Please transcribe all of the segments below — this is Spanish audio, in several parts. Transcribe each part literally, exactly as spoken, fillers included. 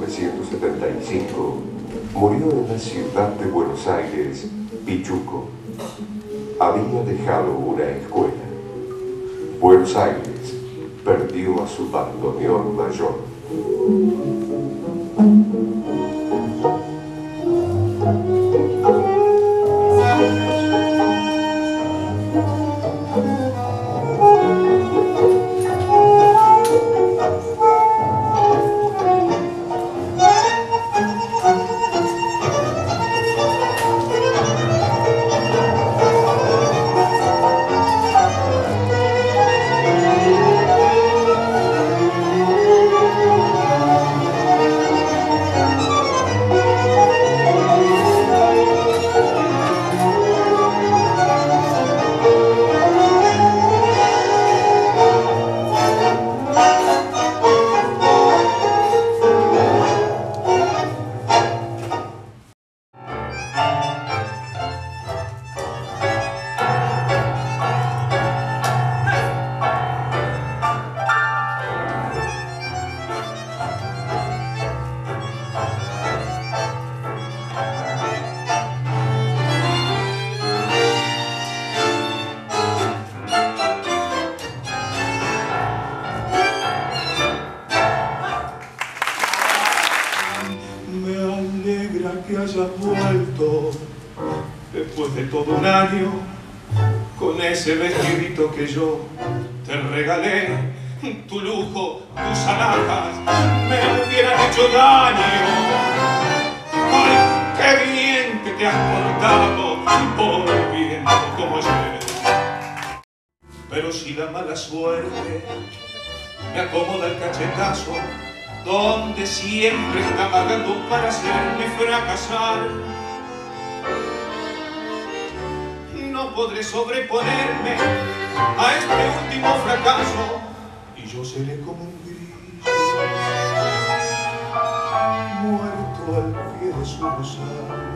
novecientos setenta y cinco, murió en la ciudad de Buenos Aires, Pichuco. Había dejado una escuela. Buenos Aires perdió a su bandoneón mayor. Que hayas vuelto después de todo un año con ese vestidito que yo te regalé. Tu lujo, tus alhajas me hubieran hecho daño. Ay, qué bien que te has portado, volviendo como ayer. Pero si la mala suerte me acomoda el cachetazo donde siempre está pagando para hacerme fracasar, no podré sobreponerme a este último fracaso y yo seré como un grillo muerto al pie de su rosal.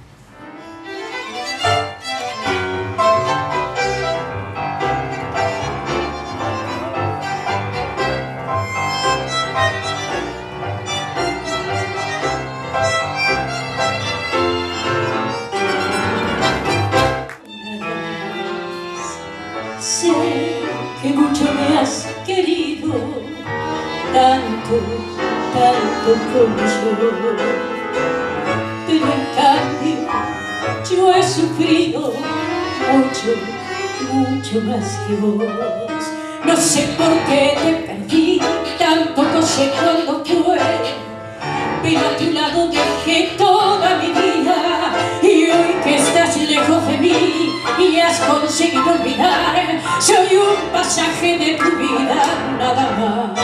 Sé que mucho me has querido, tanto, tanto como yo, pero en cambio yo he sufrido mucho, mucho más que vos. No sé por qué te perdí, tampoco sé cuándo fue, pero a tu lado dejé toda mi vida, y hoy que estás lejos de mí y has conseguido olvidar, soy un pasaje de tu vida, nada más.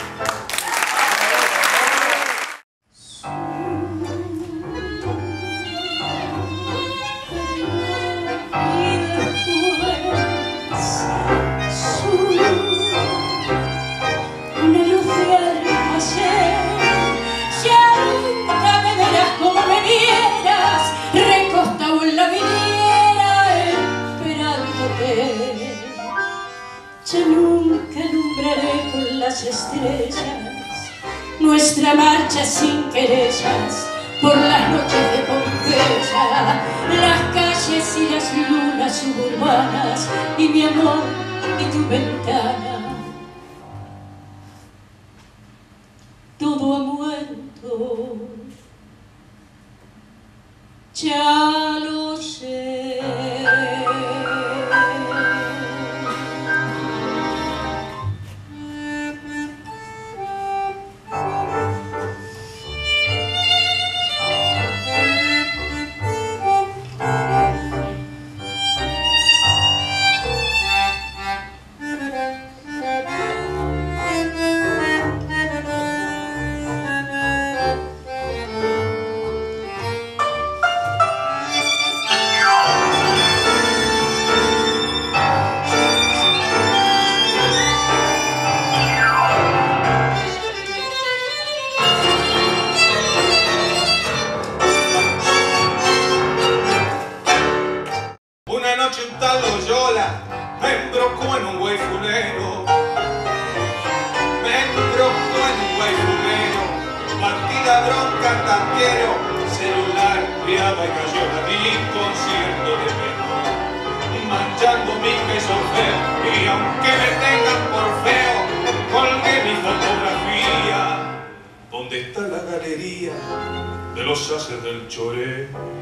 Yo nunca alumbraré con las estrellas nuestra marcha sin querellas por las noches de Pompeya, las calles y las lunas suburbanas y mi amor y tu ventana. Todo ha muerto, ya lo sé. jardín concierto de perro, manchando mica y solfeo, y aunque me tengan por feo, colgué mi fotografía, donde está la galería de los haces del choreo.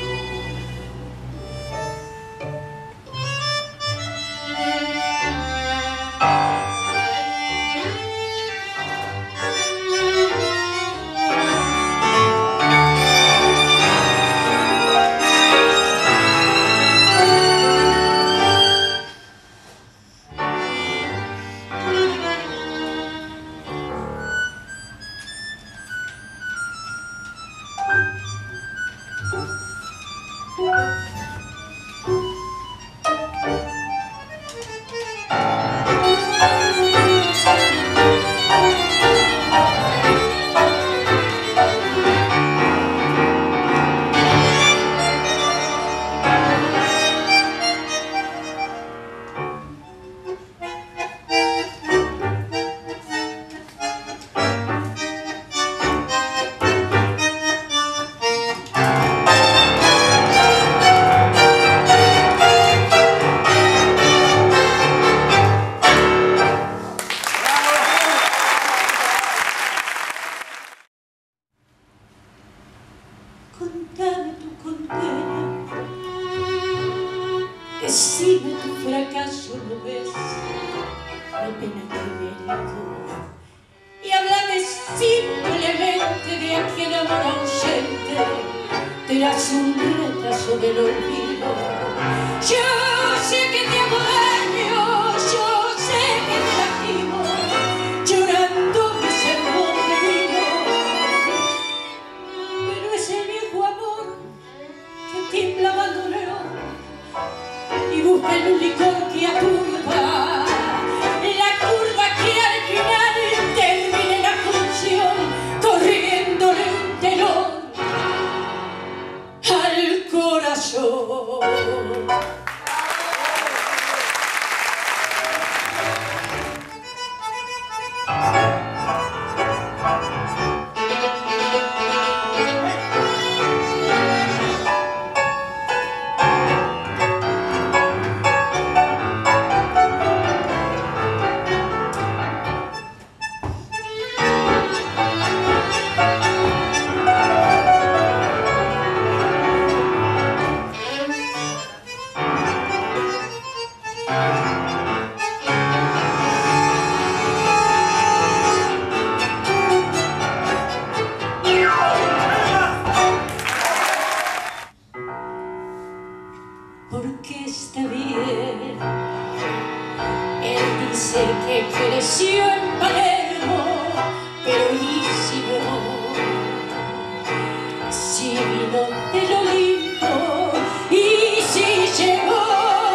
Contame tu condena, decime tu fracaso, no ves la pena que me he herido, y háblame simplemente de aquel amor ausente tras un retraso del olvido. Yo sé que te amo daño, yo sé que te lastimo, llorando mi sermón de vino, pero es el viejo amor que tiembla bandoneón y busca en un licor que aturba, la curva que al final termine la función corriéndole un telón al corazón. Porque está bien, él dice que creció en Palermo, pero ¿y si no? Si vino del Olimpo y si llegó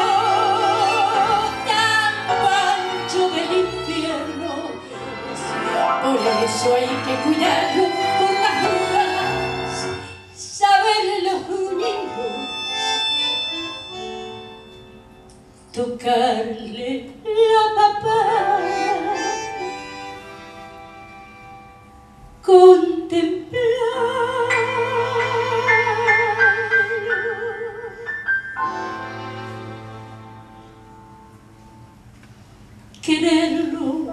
tan pancho del infierno, por eso hay que cuidarlo por las dudas, saber los gruñidos, tocarle la papada, contemplarlo, quererlo,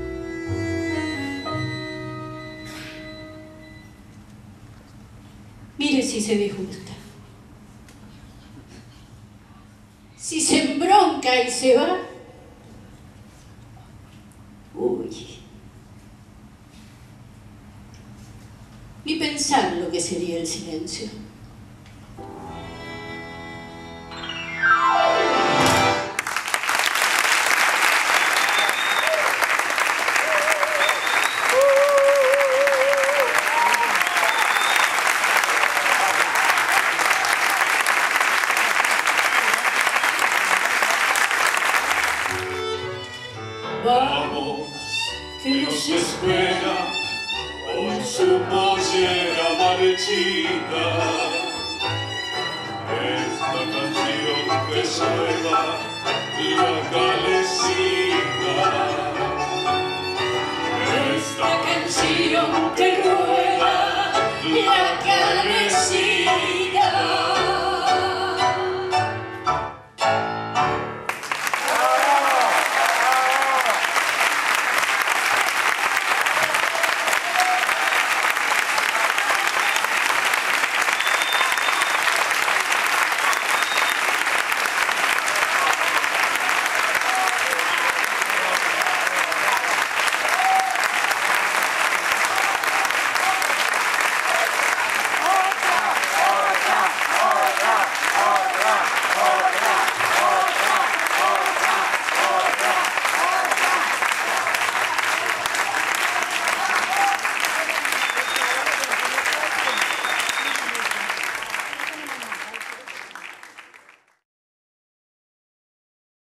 mire si se disgusta. Si se embronca y se va, uy, ni pensar lo que sería el silencio. Vamos, que nos espera con su pollera marchita. Esta canción que suena la calecita. Esta canción que rueda la calecita.